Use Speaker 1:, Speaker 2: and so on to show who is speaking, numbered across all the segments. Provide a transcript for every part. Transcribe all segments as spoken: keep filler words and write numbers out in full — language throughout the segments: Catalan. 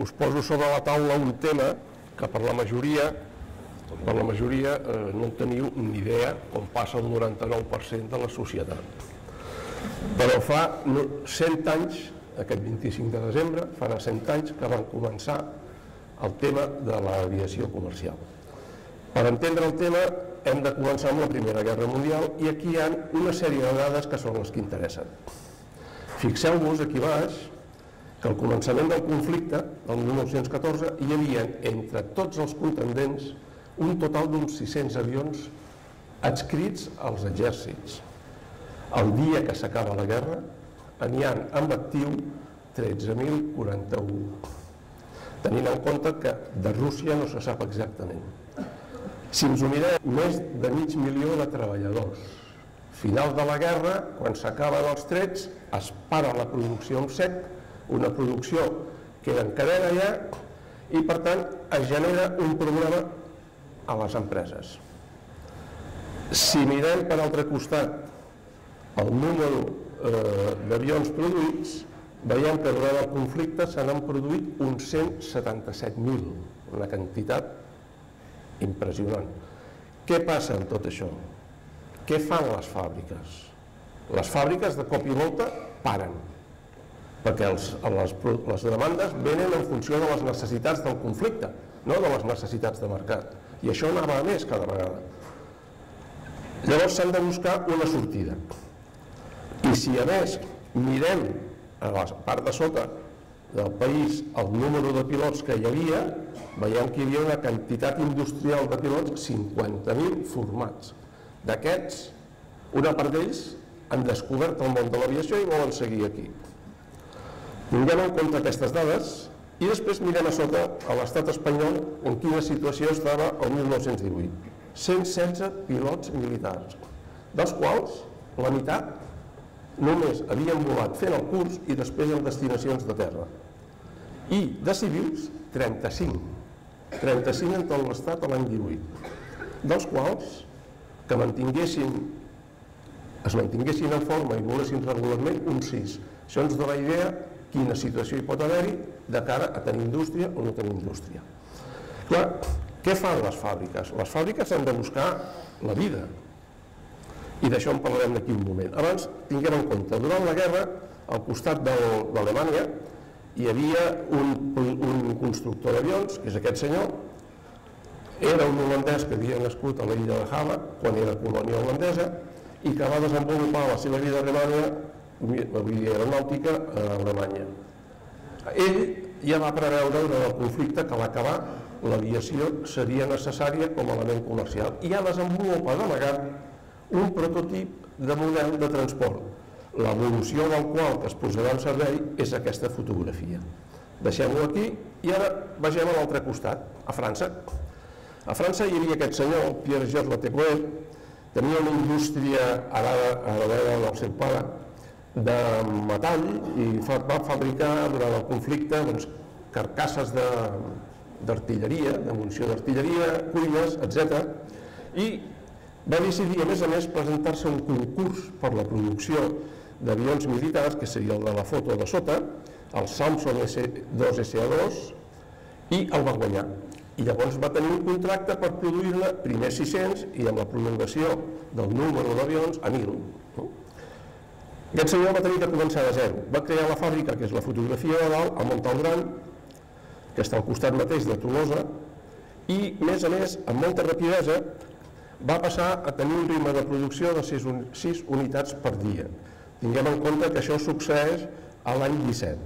Speaker 1: us poso sobre la taula un tema que per la majoria per la majoria no en teniu ni idea, com passa el noranta-nou per cent de la societat. Però fa cent anys, aquest vint-i-cinc de desembre, farà cent anys que van començar el tema de l'aviació comercial. Per entendre el tema hem de començar amb la Primera Guerra Mundial i aquí hi ha una sèrie de dades que són les que interessen. Fixeu-vos aquí baix que al començament del conflicte, el mil nou-cents catorze, hi havia entre tots els contendents un total d'uns sis-cents avions adscrits als exèrcits. El dia que s'acaba la guerra n'hi ha en actiu tretze mil quaranta-u, tenint en compte que de Rússia no se sap exactament. Si ens ho mirem, més de mig milió de treballadors. Final de la guerra, quan s'acaben els trets, es para la producció en sec, una producció que en cadena ja, i per tant es genera un problema a les empreses. Si mirem per altre costat el número d'avions produïts, veiem que durant el conflicte se n'han produït uns cent setanta-set mil, una quantitat impressionant. Què passa amb tot això? Què fan les fàbriques? Les fàbriques de cop i volta paren, perquè les demandes venen en funció de les necessitats del conflicte, no de les necessitats de mercat. I això anava a més cada vegada. Llavors s'han de buscar una sortida. I si a més mirem a la part de sota del país el número de pilots que hi havia, veiem que hi havia una quantitat industrial de pilots, cinquanta mil formats. D'aquests, una part d'ells han descobert el món de l'aviació i volen seguir aquí. Tinguem en compte aquestes dades i després mirem a sota a l'estat espanyol en quina situació estava el mil nou-cents divuit. cent setze pilots militars, dels quals la meitat només havien volat fent el curs i després en destinacions de terra. I de civils, trenta-cinc. trenta-cinc en tot l'estat l'any divuit, dels quals que mantinguessin, es mantinguessin en forma i volessin regularment un sis. Això ens dona idea quina situació hi pot haver-hi de cara a tenir indústria o no tenir indústria. Clar, què fan les fàbriques? Les fàbriques han de buscar la vida. I d'això en parlarem d'aquí un moment. Abans, tinguem en compte, durant la guerra, al costat d'Alemanya, hi havia un constructor d'avions, que és aquest senyor. Era un holandès que havia nascut a l'illa de Halle, quan era colònia holandesa, i que va desenvolupar la seva vida a Alemanya, la vida aeronàutica a Alemanya. Ell ja va preveure durant el conflicte que a l'acabar l'aviació seria necessària com a element comercial i ja desenvolupa d'amagat un prototip de model de transport, l'evolució del qual que es posarà en servei és aquesta fotografia. Deixem-ho aquí i ara vegem a l'altre costat, a França. A França hi havia aquest senyor, Pierre-Georges Latécoère, tenia una indústria heredada del seu pare de metall i va fabricar durant el conflicte carcasses d'artilleria, de munició d'artilleria, cuines, etcètera. I va decidir, a més a més, presentar-se un concurs per la producció d'avions militars, que seria el de la foto de sota, el Samson dos S A dos, i el va guanyar. I llavors va tenir un contracte per produir-ne primer sis-cents i amb la prolongació del número d'avions a mil. Aquest senyor va tenir que començar de zero. Va crear la fàbrica, que és la fotografia de dalt, a Montalbán, que està al costat mateix de Tolosa, i, a més a més, amb molta rapidesa, va passar a tenir un ritme de producció de sis unitats per dia. Tinguem en compte que això succeeix a l'any disset.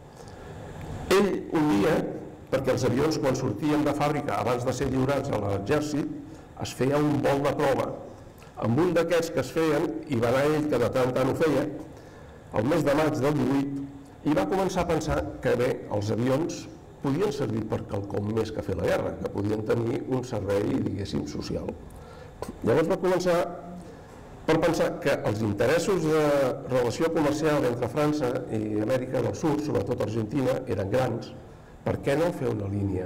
Speaker 1: Ell, un dia, perquè els avions, quan sortien de fàbrica, abans de ser lliurats a l'exèrcit, es feia un vol de prova. Amb un d'aquests que es feien, i va anar ell, que de tant en tant ho feia, el mes de maig del divuit, i va començar a pensar que bé, els avions podien servir per quelcom més que fer la guerra, que podien tenir un servei, diguéssim, social. Llavors va començar per pensar que els interessos de relació comercial entre França i Amèrica del Sud, sobretot Argentina, eren grans. Per què no fer una línia?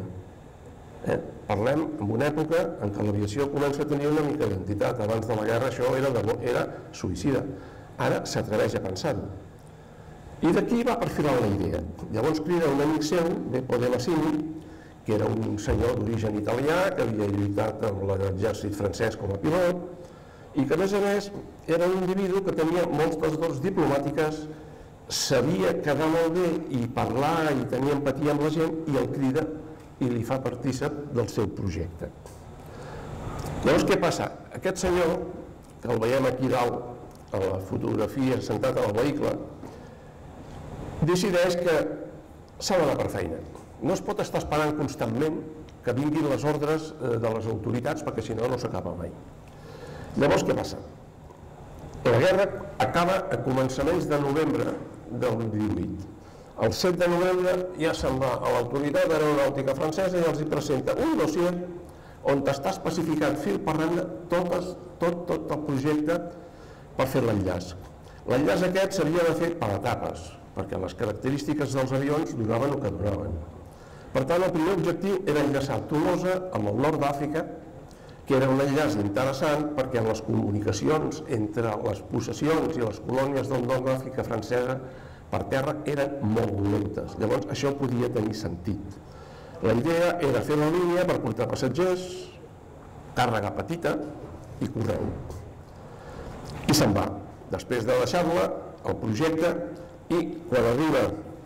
Speaker 1: Parlem en una època en què l'aviació comença a tenir una mica d'identitat. Abans de la guerra això era suïcida. Ara s'atreveix a pensar-ho. I d'aquí va perfilar la idea. Llavors crida un amic seu, Beppo de Massini, que era un senyor d'origen italià, que havia lluitat amb l'exèrcit francès com a pilot, i que a més a més era un individu que tenia moltes dots diplomàtiques, sabia quedar molt bé i parlar i tenir empatia amb la gent, i el crida i li fa partícip del seu projecte. Llavors què passa? Aquest senyor, que el veiem aquí dalt a la fotografia sentat en el vehicle, decideix que s'ha d'anar per feina. No es pot estar esperant constantment que vinguin les ordres de les autoritats, perquè si no, no s'acaba mai. Llavors què passa? La guerra acaba a començaments de novembre del divuit. El set de novembre ja se'n va a l'autoritat aeronàutica francesa i els hi presenta un dossier on està especificat fil per randa tot, tot, tot el projecte per fer l'enllaç. L'enllaç aquest s'havia de fer per etapes, perquè les característiques dels avions donaven el que donaven. Per tant, el primer objectiu era enllaçar Tolosa amb el nord d'Àfrica, que era un enllaç interessant perquè les comunicacions entre les possessions i les colònies del nord d'Àfrica francesa per terra eren molt lentes. Llavors, això podia tenir sentit. La idea era fer la línia per portar passatgers, càrrega petita i correu. I se'n va. Després de deixar-la, el projecte, i quan arriba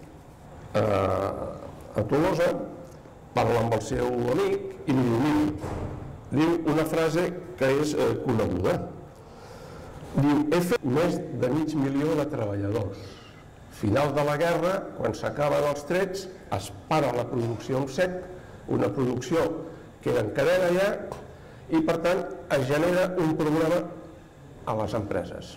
Speaker 1: a Tolosa, parla amb el seu amic i li diu, diu una frase que és coneguda. Diu, he fet més de mig milió de treballadors. Final de la guerra, quan s'acaben els trets, es para la producció en sec, una producció que era en cadena ja, i per tant es genera un problema a les empreses.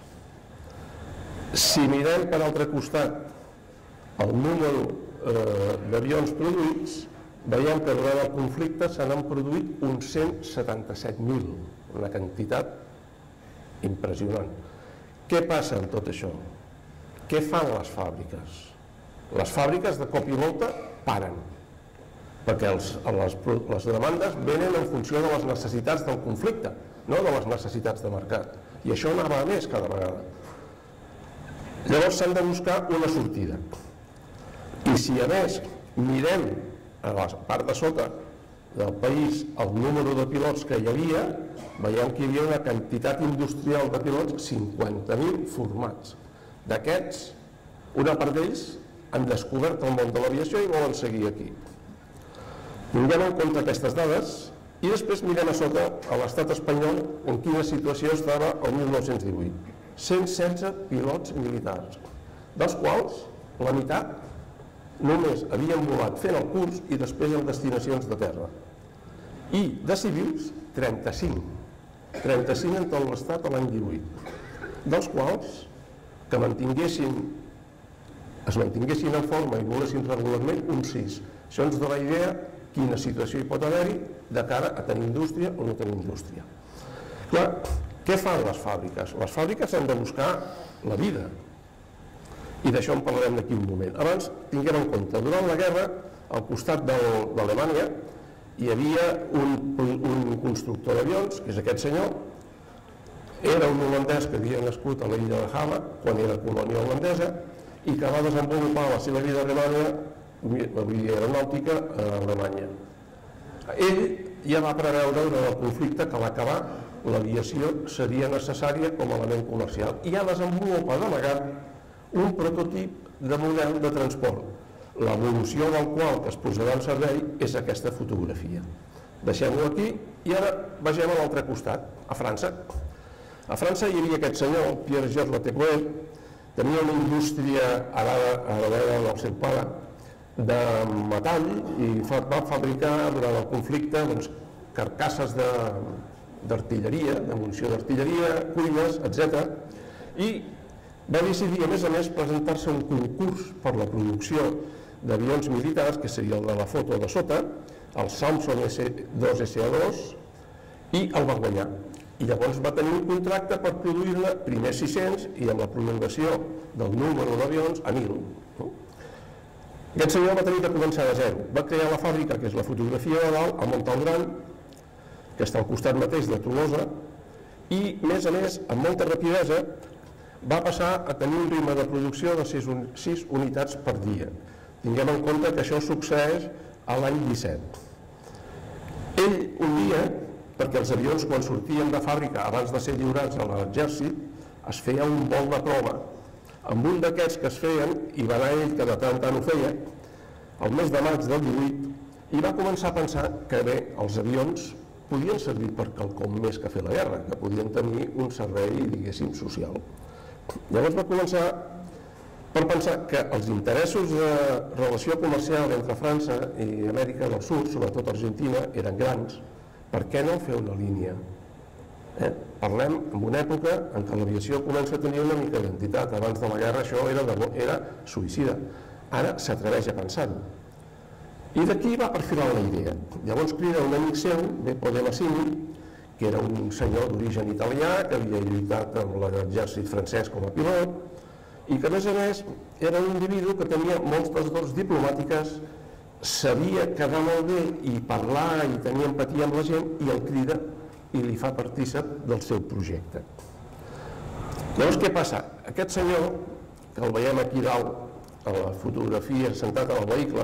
Speaker 1: Si mirem per altre costat el número d'avions produïts, veiem que durant el conflicte se n'han produït uns cent setanta-set mil, una quantitat impressionant. Què passa amb tot això? Què fan les fàbriques? Les fàbriques de cop i volta paren, perquè les demandes venen en funció de les necessitats del conflicte, no de les necessitats de mercat. I això anava a més cada vegada. Llavors s'han de buscar una sortida. I si a més mirem a la part de sota del país el número de pilots que hi havia, veiem que hi havia una quantitat industrial de pilots, cinquanta mil formats. D'aquests, una part d'ells han descobert el món de l'aviació i volen seguir aquí. Tinguem en compte aquestes dades i després mirem a sota a l'estat espanyol en quina situació estava el mil nou-cents divuit. cent setze pilots militars, dels quals la meitat només havien volat fent el curs i després en destinacions de terra. I de civils, trenta-cinc. trenta-cinc en tot l'estat l'any divuit, dels quals que mantinguessin, es mantinguessin en forma i volessin regularment uns sis. Això ens dona idea quina situació hi pot haver-hi de cara a tenir indústria o no tenir indústria. Clar, què fan les fàbriques? Les fàbriques han de buscar la vida. I d'això en parlarem d'aquí un moment. Abans, tinguem en compte, durant la guerra, al costat d'Alemanya, hi havia un constructor d'avions, que és aquest senyor. Era un holandès que havia nascut a l'illa de Halle, quan era colònia holandesa, i que va desenvolupar la seva vida a Alemanya, la vida aeronàutica a Alemanya. Ell ja va preveure durant el conflicte que a l'acabar l'aviació seria necessària com a element comercial i ja desenvolupa d'amagat un prototip de model de transport, l'evolució del qual que es posarà en servei és aquesta fotografia. Deixem-ho aquí i ara vegem a l'altre costat, a França. A França hi havia aquest senyor, Pierre-Gilles Latécoère, tenia una indústria heredada del seu pare de metall i va fabricar durant el conflicte carcasses d'artilleria, de munició d'artilleria, cuines, etcètera. I va decidir, a més a més, presentar-se un concurs per la producció d'avions militars, que seria el de la foto de sota, el Samson dos S A dos, i el va guanyar. I llavors va tenir un contracte per produir-ne primer sis-cents i amb la prolongació del número d'avions a mil. Aquest senyor va tenir que començar de zero. Va crear la fàbrica, que és la fotografia de dalt, a Montalbán, que està al costat mateix de Tolosa, i, més a més, amb molta rapidesa, va passar a tenir un ritme de producció de sis unitats per dia. Tinguem en compte que això succeeix a l'any disset. Ell un dia, perquè els avions quan sortien de fàbrica abans de ser lliurats a l'exèrcit, es feia un vol de prova. Amb un d'aquests que es feien, i va anar ell que de tant en tant ho feia, el mes de maig del divuit, i va començar a pensar que bé, els avions podien servir per quelcom més que fer la guerra, que podien tenir un servei, diguéssim, social. Llavors va començar per pensar que els interessos de relació comercial entre França i Amèrica del Sud, sobretot Argentina, eren grans. Per què no fer una línia? Eh? Parlem en una època en què l'aviació comença a tenir una mica d'identitat. Abans de la guerra això era, de, era suïcida. Ara s'atreveix a pensar-ho. I d'aquí va perfilar la idea. Llavors crida un amic seu, Beppo de Massini, que era un senyor d'origen italià, que havia lluitat amb l'exèrcit francès com a pilot, i que a més a més era un individu que tenia moltes dots diplomàtiques, sabia quedar molt bé i parlar i tenir empatia amb la gent, i el crida i li fa partícip del seu projecte. Llavors què passa? Aquest senyor, que el veiem aquí dalt a la fotografia sentat en el vehicle,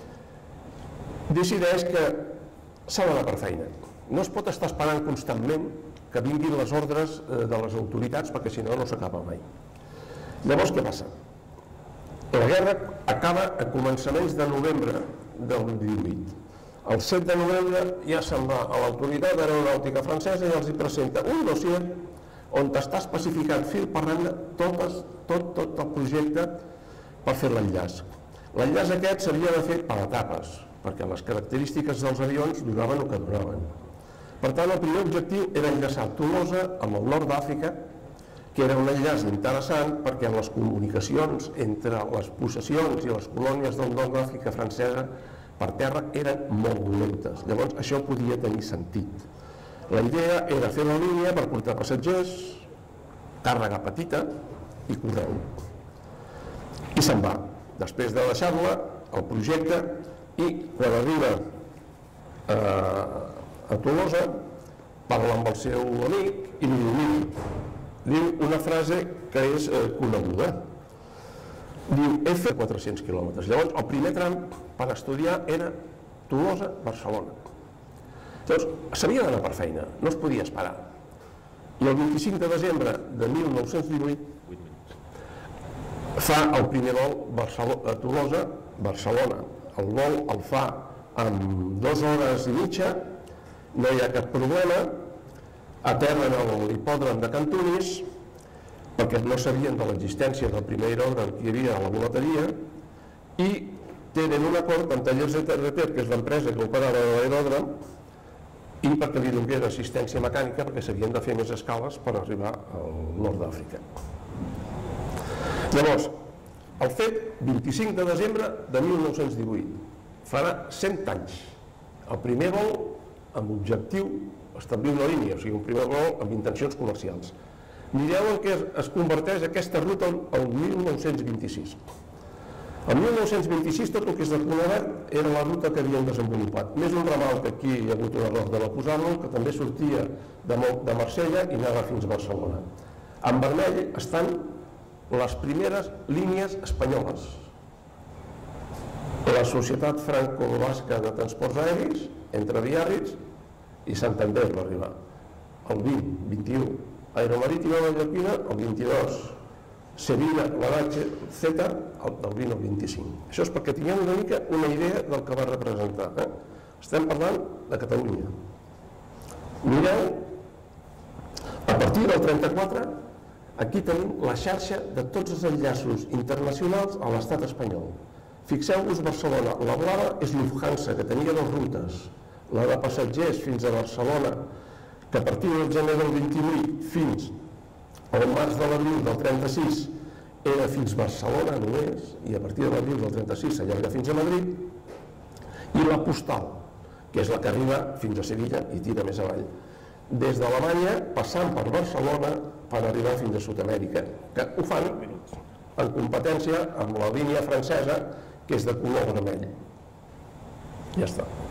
Speaker 1: decideix que s'ha d'anar per feina. No es pot estar esperant constantment que vinguin les ordres de les autoritats, perquè si no, no s'acaba mai. Llavors, què passa? La guerra acaba a començaments de novembre del divuit. El set de novembre ja se'n va a l'autoritat aeronàutica francesa i els hi presenta un dossier on està especificat fil per randa tot, tot, tot el projecte per fer l'enllaç. L'enllaç aquest s'havia de fer per etapes, perquè les característiques dels avions donaven el que donaven. Per tant, el primer objectiu era enllaçar Tolosa amb el nord d'Àfrica, que era un enllaç interessant perquè les comunicacions entre les possessions i les colònies del nord d'Àfrica francesa per terra eren molt dolentes. Llavors, això podia tenir sentit. La idea era fer la línia per portar passatgers, càrrega petita i correu. I se'n va. Després de deixar-la, el projecte, i quan arriba a Tolosa parla amb el seu amic i li diu, diu una frase que és coneguda. Diu, he fet quatre-cents quilòmetres. Llavors, el primer tram per estudiar era Tolosa-Barcelona. Llavors, s'havia d'anar per feina, no es podia esperar. I el vint-i-cinc de desembre de mil nou-cents divuit fa el primer vol a Tolosa-Barcelona. El vol el fa en dues hores i mitja, no hi ha cap problema, aterren a l'hipòdrom de Cantunis, perquè no sabien de l'existència del primer aeròdrom que hi havia a la volateria, i tenen un acord amb Tallers de Terreter, que és l'empresa que operava l'aeròdrom, i perquè li donés assistència mecànica, perquè s'havien de fer més escales per arribar al nord d'Àfrica. Llavors, el fet vint-i-cinc de desembre de mil nou-cents divuit, farà cent anys. El primer vol amb objectiu establir una línia, o sigui, un primer vol amb intencions comercials. Mireu en què es converteix aquesta ruta el mil nou-cents vint-i-sis. El mil nou-cents vint-i-sis tot el que és de color verd era la ruta que havien desenvolupat. Més un ramal que aquí hi ha hagut un error de no posar-lo, que també sortia de Marsella i anava fins a Barcelona. En vermell estan les primeres línies espanyoles. La Societat Franco-Basca de Transports Aèris, entre Biarritz i Santander va arribar. El vint, vint-i-u. Aeromarítima Mallorquina, el vint-i-dos. Sevilla, la H Z, del vint al vint-i-cinc. Això és perquè tinguem una mica una idea del que va representar. Estem parlant de Catalunya. Mireu, a partir del trenta-quatre, aquí tenim la xarxa de tots els enllaços internacionals a l'estat espanyol. Fixeu-vos Barcelona, la blava és Lufthansa, que tenia dues rutes, la de passatgers fins a Barcelona, que a partir del gener del vint-i-vuit fins al març de l'abril del trenta-sis era fins a Barcelona només, i a partir de l'abril del trenta-sis s'allarga fins a Madrid, i la postal, que és la que arriba fins a Sevilla i tira més avall. Des d'Alemanya, passant per Barcelona, per arribar fins a Sud-amèrica, que ho fan en competència amb la línia francesa, que és de color vermell. Ja està.